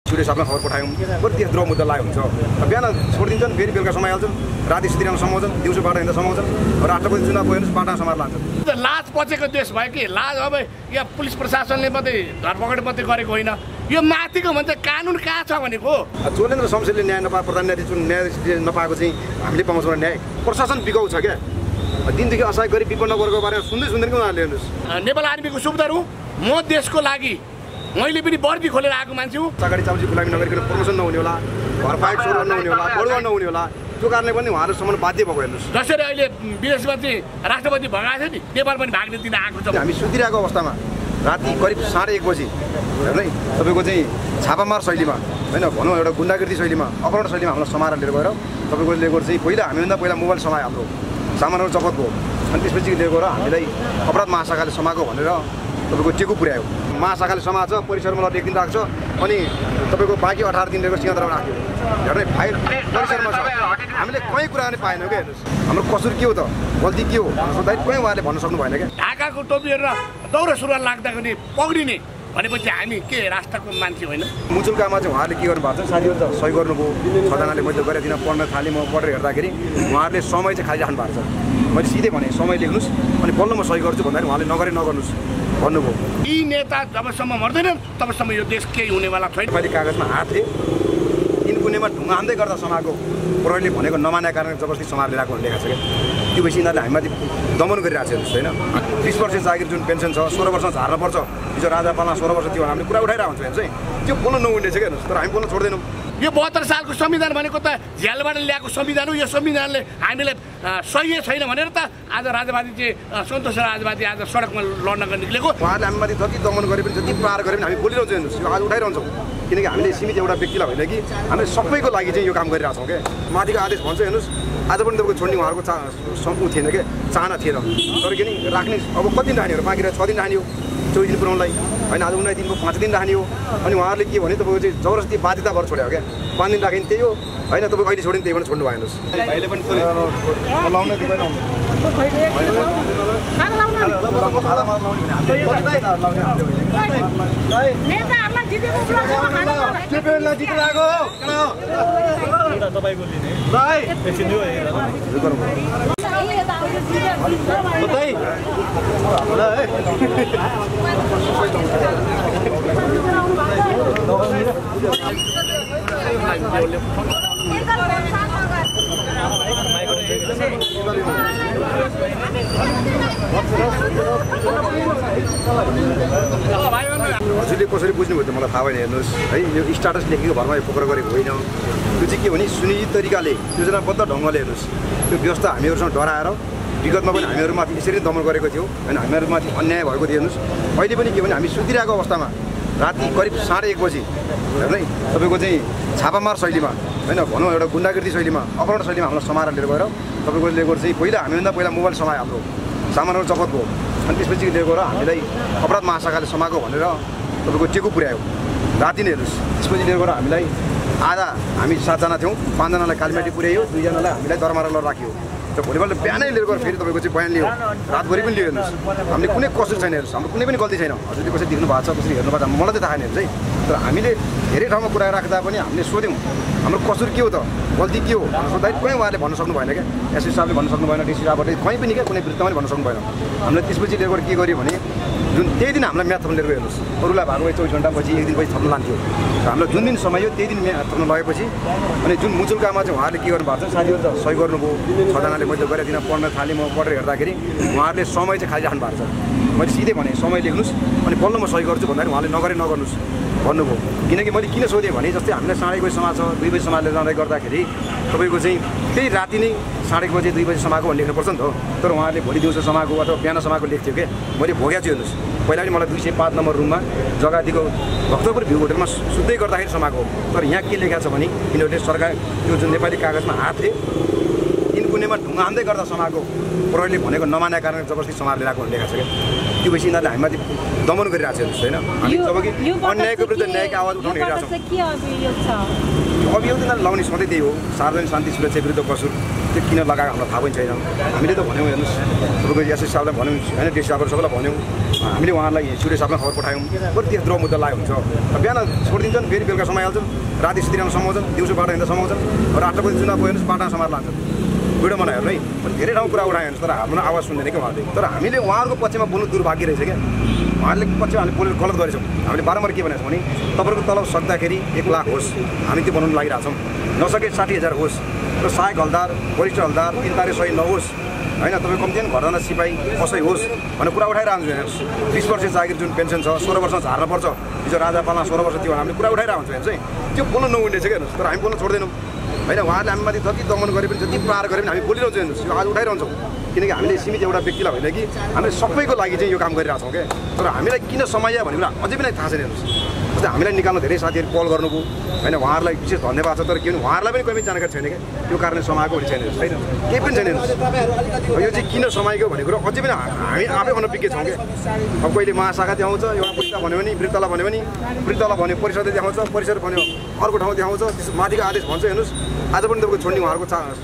सुरेश साहबलाई खबर पठायौँ बरु त्यस द्रोह मुद्दा लाग्यो हुन्छ बिहान छोडिदिन्छन् फेरि बेलुका समाइहाल्छन् राति सुतिरहन समाउँछन् दिउँसो बाटो हिँड्दा समाउँछन् राष्ट्रपति चुनाव भयो भने बाटा समाएर लान्छन् लाज पचेको देश भयो कि लाज अब यहाँ पुलिस प्रशासनले मात्रै धरपकड मात्रै गरेको होइन यो माथिको भन्छ कानुन कहाँ छ भनेको चोलेन्द्र शमशेरले न्याय नपा प्रधान न्यायाधीश नपाएको चाहिँ हामीले पाउँछौँ न्याय प्रशासन बिगाउ छ क्या दिनदेखि असहाय गरी विपन्न वर्गको बारेमा सुन्दै सुन्दैन उहाँहरूले हेर्नुहोस् नेपाल आर्मीको सुब्दर हुँ म देशको लागि मैले पनि वर्दी खोलेर आएको मान्छे हुँ सरकारी चाउजी गुलामी नगरिकन प्रमोसन नहुने होला घर पाइक सोर नहुने होला बढुवा नहुने होला त्यो कारणले पनि उहाँहरूसम्म बाध्य भएको हेर्नुहोस् जसरी अहिले विदेशमा चाहिँ राष्ट्रपति भगाएको छ नि नेपाल पनि भाग्ने दिन आएको छ हामी सुतिरहेको अवस्थामा राति करिब 1:30 बजी हेर्नु है तपाईँको चाहिँ छापामार शैलीमा होइन भनौँ एउटा गुन्डागर्दी शैलीमा अपहरण शैलीमा हामीलाई समाएर लिएर गएर तपाईँको लिएको चाहिँ पहिला हामीभन्दा पहिला मोबाइल समायो हाम्रो सामानहरू जफत भयो अनि त्यसपछि लिएर गएर हामीलाई अपराध महाशाखाले समाएको भनेर तपाईँको टेकु पुर्यायो महाशाखाले समाज परिसरमा 1 दिन राख्छ अनि तपाईँको बाँकी 18 दिन लिएर सिंहदरमा राख्यो हेर्नु फाइल परिसरमा छ हामीले कहीँ कुरा पनि पाएनौँ क्या हेर्नुहोस् हाम्रो कसुर के हो त गल्ती के हो सोद्धाखेरि कहीँ उहाँले भन्न सक्नु भएन क्या ढाकाको टोपी हेरेर दौरा सुरुवाल लाग्दाखेरि पक्रिने भनेपछि हामी के राष्ट्रको मान्छे होइन मुचुल्कामा चाहिँ उहाँहरूले के गर्नु भएको छ साथीहरू त सही गर्नुभयो 6 जनाले मैले गरेर दिन पढ्न थालेँ म पढेर हेर्दाखेरि उहाँहरूले समय चाहिँ खाली राख्नु भएको छ मैले सिधै भने समय लेख्नुहोस् अनि बल्ल म सही गर्छु भन्दाखेरि उहाँले नगरे नगर्नुहोस् भन्नुभयो यी नेता जबसम्म मर्दैनन् तबसम्म यो देश केही हुनेवाला छैन मैले कागजमा हात थिएँ कुनेमा ढुङ्गा हान्दै गर्दा समाएको प्रहरीले भनेको नमानेका कारण जबरजस्ती समाएर ल्याएको लेखेको छ क्या त्यो पछि यिनीहरूले हामीमाथि दमन गरिरहेको छ हेर्नुहोस् होइन 20% जागिर जुन पेन्सन छ 16 वर्ष झार्न पर्छ हिजो राजापालमा 16 वर्ष थियो हामीले कुरा उठाइरहेको हुन्छ हेर्नुहोस् है त्यो बोल्न नहुने छ क्या हेर्नुहोस् तर हामी बोल्न छोड्दैनौँ यो 72 सालको संविधान भनेको त झ्यालबाट ल्याएको संविधान हो यो संविधानले हामीलाई सही छैन भनेर त आज राजावादी चाहिँ सन्तोष राजवादी आज सडकमा लड्न निक्लेको उहाँहरूले हामीमाथि जति दमन गरे पनि जति प्रहार गरे पनि हामी बोलिरहन्छौँ हेर्नुहोस् यो आज उठाइरहन्छौँ किनकि हामीले सीमित एउटा व्यक्तिलाई होइन कि हामीले सबैको लागि चाहिँ यो काम गरिरहेछौँ क्या माथिको आदेश भन्छ हेर्नुहोस् आज पनि तपाईँको छोड्ने उहाँहरूको सम्पू थिएन क्या चाहना थिएन तर किन राख्ने अब कति दिन राख्ने हो बाँकी 6 दिन राख्ने हो 24 दिन पुऱ्याउनलाई होइन आज 19 दिनको 5 दिन राख्ने हो अनि उहाँहरूले के भने तपाईँको चाहिँ जबरजस्ती बाध्यता भएर छोड्यो क्या 5 दिन राख्यो त्यही हो होइन तपाईँ अहिले छोड्यो त्यही पनि छोड्नु भयो हजुरले कसरी बुझ्नुभयो त मलाई थाहा भएन हेर्नुहोस् है यो स्टाटस लेखेको भरमा फोकर गरेको होइन त्यो चाहिँ के भने सुनिश्चित तरिकाले योजनाबद्ध ढङ्गले हेर्नुहोस् त्यो व्यवस्था हामीहरूसँग डराएर विगतमा पनि हामीहरूमाथि यसरी नै दमन गरेको थियो होइन हामीहरूमाथि अन्याय भएको थियो हेर्नुहोस् अहिले पनि के भने हामी सुतिरहेको अवस्थामा राति करिब 1:30 बजी हेर्नु है तपाईँको चाहिँ छापामार शैलीमा होइन भनौँ एउटा गुन्डागर्दी शैलीमा अपहरण शैलीमा हामीलाई समाएर लिएर गएर तपाईँको लिएको चाहिँ पहिला हामीभन्दा पहिला मोबाइल समायो हाम्रो सामानहरू जफत भयो अनि त्यसपछि लिएर गएर हामीलाई अपराध महाशाखाले समाएको भनेर तपाईँको टेकु पुर्यायो राति नै हेर्नुहोस् त्यसपछि लिएर गएर हामीलाई आधा हामी 7 जना थियौँ 5 जनालाई कालीमाटी पुर्यायो 2 जनालाई हामीलाई दरमारा लगेर राखियो र भोलिपल्ट बिहानै लिएर गएर फेरि तपाईँको चाहिँ बयान लियो रातभरि पनि लियो हेर्नुहोस् हामीले कुनै कसुर छैन हेर्नुहोस् हाम्रो कुनै पनि गल्ती छैन हजुरले कसरी देख्नु भएको छ कसरी हेर्नु भएको छ मलाई चाहिँ थाहा छैन हेर्नुहोस् है तर हामीले धेरै ठाउँमा कुरा राख्दा पनि हामीले सोध्यौँ हाम्रो कसुर के हो त गल्ती के हो सोद्धाखेरि कहीँ उहाँले भन्न सक्नु भएन क्या एसपी साहबले भन्न सक्नु भएन डिसी साहबले कहीँ पनि क्या कुनै वृत्तमा पनि भन्न सक्नु भएन हामीले त्यसपछि लिएर गएर के गर्यो भने जुन त्यही दिन हामीलाई म्याथ थप्न लिएर हेर्नुहोस् अरूलाई भएको 24 घन्टापछि 1 दिनपछि थप्न लान्थ्यो हामीलाई जुन दिन समय हो त्यही दिन म्याथ थप्न लगेपछि अनि जुन मुचुल्कामा चाहिँ उहाँहरूले के गर्नु भएको छ साथीहरू त सही गर्नुभयो 6 जनाले मैले गरेर दिन पढ्न थालेँ म पढेर हेर्दाखेरि उहाँहरूले समय चाहिँ खाली राख्नु भएको छ मैले सिधै भने समय लेख्नुहोस् अनि बल्ल म सही गर्छु भन्दाखेरि उहाँले नगरे नगर्नुहोस् भन्नुभयो किनकि मैले किन सोधेँ भने जस्तै हामीलाई 1:30 बजी समाज छ 2 बजी समाजले जाँदै गर्दाखेरि तपाईँको चाहिँ त्यही राति नै 1:30 बजी 2 बजी समाएको भन्ने लेख्नुपर्छ नि त तर उहाँहरूले भोलि दिउँसो समाएको अथवा बिहान समाएको लेख्थ्यो क्या मैले भोगेको छु हेर्नुहोस् पहिला पनि मलाई 205 नम्बर रुममा जग्गादिको भक्तपुर भ्यू होटलमा सुत्दै गर्दाखेरि समाएको तर यहाँ के लेखेको छ भने यिनीहरूले सरकार त्यो जुन नेपाली कागजमा हात थिए कुनेमा ढुङ्गा हान्दै गर्दा समाजको प्रहरीले भनेको नमानेको कारण जबरजस्ती समाजले ल्याएको भनेर लेखेको छ क्या त्यो भएपछि यिनीहरूले हामीमाथि दमन गरिरहेको छ होइन हामी जबकि अन्यायको विरुद्ध न्यायको आवाज उठाउने हिँडिरहेको छौँ अभियोग यिनीहरूले लाउने सधैँ त्यही हो सार्वजनिक शान्ति सुरक्षा विरुद्ध कसुर त्यो किन लगाएको हामीलाई थाहा पनि छैन हामीले त भन्यौँ हेर्नुहोस् तपाईँको एसएस साहबलाई भन्यौँ होइन डिसी साहबहरू सबैलाई भन्यौँ हामीले उहाँलाई सूर्य साहबलाई खबर पठायौँ बरु त्यस द्रोह मुद्दा लागेको हुन्छ बिहान छोडिदिन्छन् फेरि बेलुका समाइहाल्छन् राति सुतिरहन समाउँछन् दिउँसो बाटो हिँड्दा समाउँछन् राष्ट्रपति चुनाव भयो हेर्नुहोस् पाटा समाएर लान्छन् भिडियो बनायो हेर्नु है धेरै ठाउँ कुरा उठायो हेर्नुहोस् तर हाम्रो आवाज सुन्दैन क्या उहाँले तर हामीले उहाँहरूको पक्षमा बोल्नु दुर्भाग्य रहेछ क्या उहाँहरूले पक्षमा हामीले बोलेर गलत गरेछौँ हामीले बारम्बार के भनेको छौँ भने तपाईँको तलब सक्दाखेरि 1 लाख होस् हामी त्यो बनाउनु लागिरहेछौँ नसके 60,000 होस् र सहायक हलदार वरिष्ठ हलदार 3 तारिक सही नहोस् होइन तपाईँ कम्ती घरजना सिपाही कसै होस् भनेर कुरा उठाइरहन्छ हेर्नुहोस् 20 वर्ष जागिर जुन पेन्सन छ 16 वर्ष झार्न पर्छ हिजो राजा पालना 16 वर्ष थियो हामीले कुरा उठाइरहेको हुन्छ हेर्नुहोस् है त्यो बोल्नु नहुने छ क्या हेर्नुहोस् तर हामी बोल्न छोड्दैनौँ होइन उहाँहरूले हामीमाथि जति दमन गरे पनि जति प्रहार गरे पनि हामी बोलिरहन्छौँ हेर्नुहोस् यो आज उठाइरहन्छौँ किनकि हामीले सीमित एउटा व्यक्तिलाई होइन कि हामीले सबैको लागि चाहिँ यो काम गरिरहेको छौँ क्या तर हामीलाई किन समय भन्ने कुरा अझै पनि थाहा छैन हेर्नुहोस् जस्तै हामीलाई निकाल्न धेरै साथीहरू कल गर्नुभयो होइन उहाँहरूलाई विशेष धन्यवाद छ तर के भने उहाँहरूलाई पनि कहीँ जानकारी छैन क्या त्यो कारणले समाएको पनि छैन छैन केही पनि छैन हेर्नुहोस् यो चाहिँ किन समाएको भन्ने कुरो अझै पनि हामी आफै अनभिज्ञ छौँ क्या अब कहिले महाशाखा देखाउँछ एउटा पुस्ता भन्यो भने वृत्तलाई भन्यो भने वृत्तलाई भन्यो परिषदले देखाउँछ परिषद भन्यो अर्को ठाउँ देखाउँछ त्यस माथिको आदेश भन्छ हेर्नुहोस् आज पनि तपाईँको छोड्ने उहाँहरूको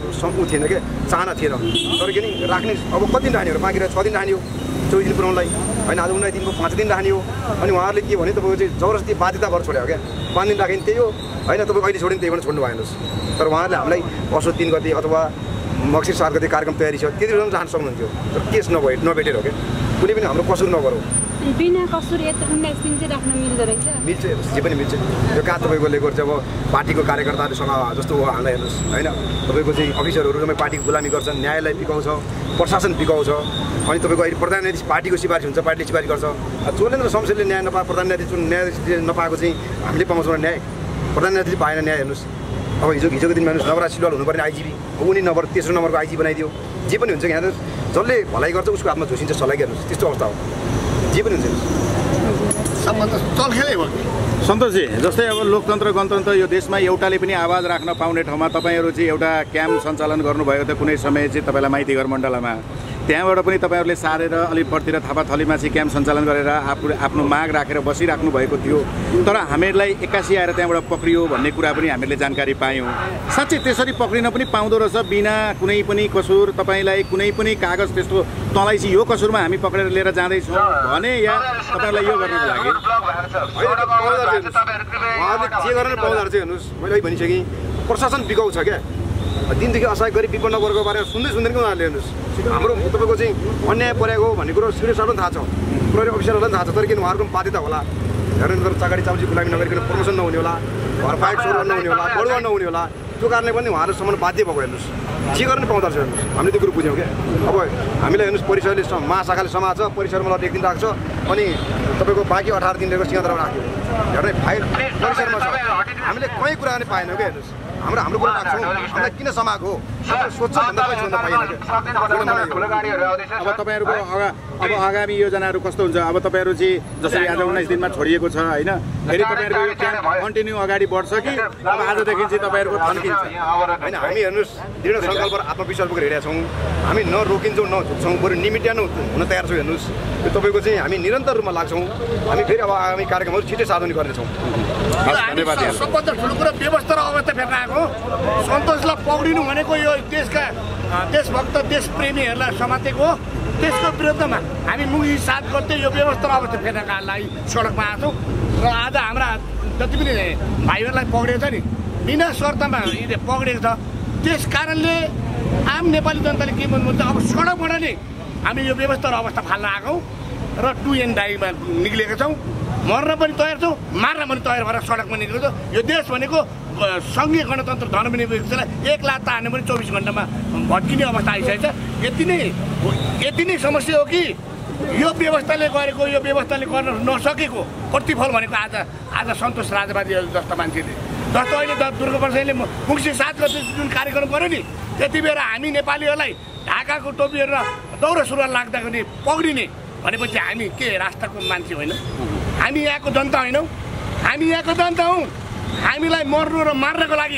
ऊ थिएन क्या चाहना थिएन तर के नि राख्ने अब कति दिन राख्ने हो बाँकी 6 दिन राख्ने हो 24 दिन पुऱ्याउनलाई होइन आज 19 दिनको 5 दिन राख्ने हो अनि उहाँहरूले के भने तपाईँको चाहिँ जबरजस्ती बाध्यता भएर छोड्यो क्या 5 दिन राख्यो भने त्यही हो होइन तपाईँको अहिले छोड्यो त्यही पनि छोड्नु भएन तर उहाँहरूले हामीलाई असो 3 गते अथवा मक्सिर 7 गते कार्यक्रम तयारी छ त्यति बेला जान सक्नुहुन्थ्यो तर केस नभेटेर हो क्या कुनै पनि हाम्रो कसुर नगरौँ बिना कसुर 19 दिन चाहिँ राख्न मिल्दो रहेछ मिल्छ जे पनि मिल्छ यो कहाँ तपाईँको लेखहरू चाहिँ अब पार्टीको कार्यकर्ताहरूसँग जस्तो हो हामीलाई हेर्नुहोस् होइन तपाईँको चाहिँ अफिसरहरू तपाईँ पार्टीको गुलामी गर्छन् न्यायालय बिकाउँछ प्रशासन बिकाउँछ अनि तपाईँको अहिले प्रधान न्यायाधीश पार्टीको सिफारिस हुन्छ पार्टीले सिफारिस गर्छ चोलेन्द्र शमशेरले न्याय नपाए प्रधान न्यायाधीशले नपाएको चाहिँ हामीले पाउँछौँ न्याय प्रधान न्यायाधीश पाएन न्याय हेर्नुहोस् अब हिजोको दिनमा हेर्नुहोस् नवराज सिलवाल हुनुपर्ने आइजिपी उनी नम्बर तेस्रो नम्बरको आइजी बनाइदियो जे पनि हुन्छ यहाँ जसले भलाइ गर्छ उसको हातमा झुसिन्छ सल्लाह हेर्नुहोस् त्यस्तो अवस्था हो जे पनि हुन्छ सन्तोषजी जस्तै अब लोकतन्त्र गणतन्त्र यो देशमा एउटाले पनि आवाज राख्न पाउने ठाउँमा तपाईँहरू चाहिँ एउटा क्याम्प सञ्चालन गर्नुभएको थियो कुनै समय चाहिँ तपाईँलाई माइतीघर मण्डलमा त्यहाँबाट पनि तपाईँहरूले सारेर अलिपुरतिर थापाथलीमा चाहिँ क्याम्प सञ्चालन गरेर आफ्नो माग राखेर बसिराख्नु भएको थियो तर हामीहरूलाई 81 आएर त्यहाँबाट पक्रियो भन्ने कुरा पनि हामीले जानकारी पायौँ साँच्चै त्यसरी पक्रिन पनि पाउँदो रहेछ बिना कुनै पनि कसुर तपाईँलाई कुनै पनि कागज त्यस्तो तँलाई चाहिँ यो कसुरमा हामी पक्रेर लिएर जाँदैछौँ भने या तपाईँलाई यो गर्नको लागि उहाँहरूले जे गरेर पाउँदो रहेछ हेर्नुहोस् मैले भनिसकेँ प्रशासन बिगाउँछ क्या दिनदेखि असहाय गरी विपन्न वर्गको बारेमा सुन्दैन कि उहाँहरूले हेर्नुहोस् हाम्रो तपाईँको चाहिँ अन्याय परेको भन्ने कुरो सूर्य साहबलाई थाहा छ प्रहरी अफिसरहरूलाई पनि थाहा छ तर किन उहाँहरूको पनि बाध्यता होला हेर्नु तर चाकडी चाउजी गुलामी नगरिकन प्रमोसन नहुने होला घर पाइट सोर नहुने होला बढुवा नहुने होला त्यो कारणले पनि उहाँहरूसम्म बाध्य भएको हेर्नुहोस् जे गर्न पाउँदो रहेछ हेर्नुहोस् हामीले त्यो कुरो बुझ्यौँ क्या अब हामीलाई हेर्नुहोस् परिसरले महाशाखाले समाज छ परिसरमा लगेर 1 दिन राख्छ अनि तपाईँको बाँकी 18 दिन रहेको सिंहदरमा राख्यो हेर्नु फाइल परिसरमा छ हामीले कहीँ कुरा पनि पाएनौँ क्या हेर्नुहोस् हाम्रो कुरा राख्छौँ हामीलाई किन समाएको हो सोध्छ भन्दा पनि सोध्न पाइएन अब तपाईँहरूको अब आगामी योजनाहरू कस्तो हुन्छ अब तपाईँहरू चाहिँ जसरी आज 19 दिनमा छोडिएको छ होइन फेरि तपाईँहरूको यो क्याम्प कन्टिन्यू अगाडि बढ्छ कि अब आजदेखि चाहिँ तपाईँहरूको थन्किन्छ होइन हामी हेर्नुहोस् दृढ सङ्कल्प आत्मविश्वास बोकेर हिँडेका छौँ हामी नरोकिन्छौँ नझुक्छौँ बरु निमिट्यानु हुन तयार छौँ हेर्नुहोस् यो तपाईँको चाहिँ हामी निरन्तर रूपमा लाग्छौँ हामी फेरि अब आगामी कार्यक्रमहरू छिटै साधन गर्नेछौँ धन्यवाद सबभन्दा ठुलो कुरा व्यवस्था र अवस्था फेर्न आएको सन्तोषलाई पक्रिनु भनेको यो देशका देशभक्त देशप्रेमीहरूलाई समातेको हो त्यसको विरुद्धमा हामी मुगी साथ गर्दै यो व्यवस्था र अवस्था फेर्नका लागि सडकमा आएको छौँ र आज हाम्रा जति पनि भाइहरूलाई पक्रिएको छ नि बिना शर्तमा यिनीहरूले पक्रिएको छ त्यस कारणले आम नेपाली जनताले के भन्नुहुन्छ अब सडकबाट नै हामी यो व्यवस्था र अवस्था फाल्न आएछौँ र 2NDAIमा निक्लेका छौँ मर्न पनि तयार छौँ मार्न पनि तयार भएर सडकमा निक्लेको छ यो देश भनेको सङ्घीय गणतन्त्र धर्मनिरपेक्ष व्यवस्थालाई 1 लाख हान्ने पनि 24 घण्टामा भत्किने अवस्था आइसकेको छ यति नै समस्या हो कि यो व्यवस्थाले गरेको यो व्यवस्थाले गर्न नसकेको प्रतिफल भनेको आज सन्तोष राजवादी जस्ता मान्छेले जस्तो अहिले दुर्गा प्रसादले मुक्सी 7 गते जुन कार्यक्रम गर्यो नि त्यति बेला हामी नेपालीहरूलाई ढाकाको टोपीहरू र दौरा सुरुवाल लाग्दाखेरि पक्रिने भनेपछि हामी के राष्ट्रको मान्छे होइनौँ हामी यहाँको जनता होइनौँ हामी यहाँको जनता हौँ हामीलाई मर्नु र मार्नको लागि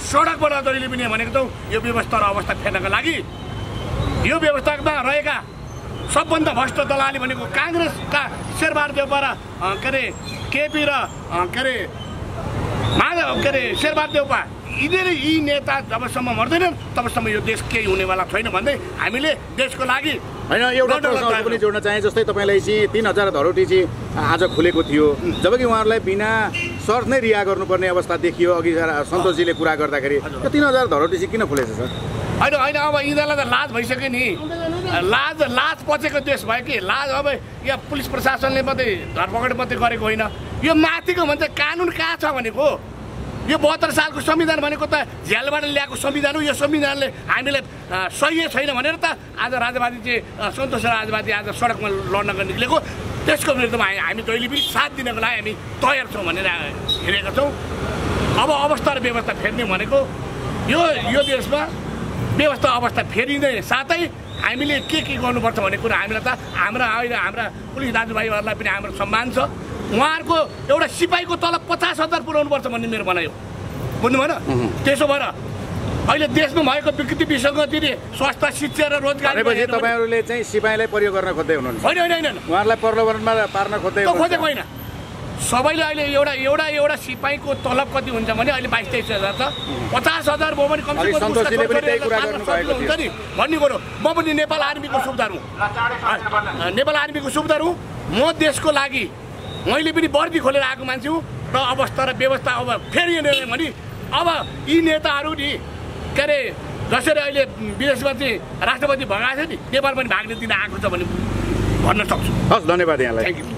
सडकबाट जहिले पनि भनेको त यो व्यवस्था र अवस्था फेर्नका लागि यो व्यवस्थामा रहेका सबभन्दा भ्रष्ट दलाली भनेको काङ्ग्रेसका शेरबहादुर देउपा र के अरे केपी र के अरे शेरबहादुर देउपा यी नेता जबसम्म मर्दैनन् तबसम्म यो देश केही हुनेवाला छैन भन्दै हामीले देशको लागि होइन एउटा प्रश्न पनि जोड्न चाहे जस्तै तपाईँलाई चाहिँ 3000 धरोटी चाहिँ आज खुलेको थियो जबकि उहाँहरूलाई बिना सर्त नै रिहा गर्नुपर्ने अवस्था देखियो अघि सन्तोषजीले कुरा गर्दाखेरि त्यो 3000 धरोटी चाहिँ किन खुलेछ सर होइन होइन अब यिनीहरूलाई त लाज भइसक्यो नि लाज पचेको देश भयो कि लाज अब यहाँ पुलिस प्रशासनले मात्रै धरपकड मात्रै गरेको होइन यो माथिको भन्छ कानुन कहाँ छ भनेको यो 72 सालको संविधान भनेको त झ्यालबाट ल्याएको संविधान हो यो संविधानले हामीलाई सही छैन भनेर त आज राजवादी चाहिँ सन्तोष राजवादी आज सडकमा लड्नका निक्लेको त्यसको विरुद्धमा हामी जहिले पनि साथ दिनको लागि हामी तयार छौँ भनेर हेरेका छौँ अब अवस्था र व्यवस्था फेर्ने भनेको यो देशमा व्यवस्था अवस्था फेरिँदै साथै हामीले के गर्नुपर्छ भन्ने कुरा हामीलाई त हाम्रा पुलिस दाजुभाइहरूलाई पनि हाम्रो सम्मान छ उहाँहरूको एउटा सिपाहीको तलब 50,000 पुर्याउनुपर्छ भन्ने मेरो भनाइ हो बुझ्नु भएन त्यसो भएर अहिले देशमा भएको विकृति विसङ्गति स्वास्थ्य शिक्षा र रोजगार तपाईँहरूले चाहिँ सिपाहीलाई प्रयोग गर्न खोज्दै हुनुहुन्छ होइन होइन होइन उहाँहरूलाई प्रलोभनमा पार्न खोज्दै खोजेको होइन सबैले अहिले एउटा सिपाहीको तलब कति हुन्छ भने अहिले 22-23 हजार छ 50,000 भयो भने कमसेकम हुन्छ नि भन्ने कुरो म पनि नेपाल आर्मीको सुब्दार हुँ नेपाल आर्मीको सुब्दार हुँ म देशको लागि मैले पनि वर्दी खोलेर आएको मान्छे हुँ र अवस्था र व्यवस्था अब फेरि भने अब यी नेताहरू नि के अरे जसरी अहिले विदेशमा चाहिँ राष्ट्रपति भगाएको छ नि नेपाल पनि भाग्ने दिन आएको छ भने भन्न सक्छु हस् धन्यवाद यहाँलाई थ्याङ्क यू